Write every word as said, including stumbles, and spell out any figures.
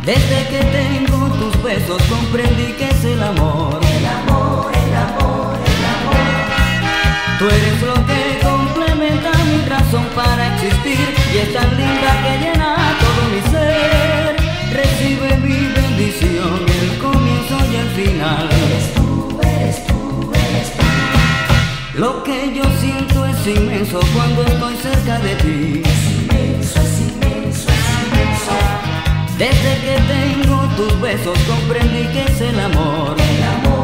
Desde que tengo tus besos comprendí que es el amor. El amor, el amor, el amor. Tú eres lo que complementa mi razón para existir y es tan linda que llena todo mi ser. Recibe mi bendición, el comienzo y el final. Eres tú, eres tú, eres tú. Lo que yo siento es inmenso cuando estoy cerca de ti. Es inmenso, es inmenso, es inmenso. Desde que tengo tus besos comprendí que es el amor. El amor.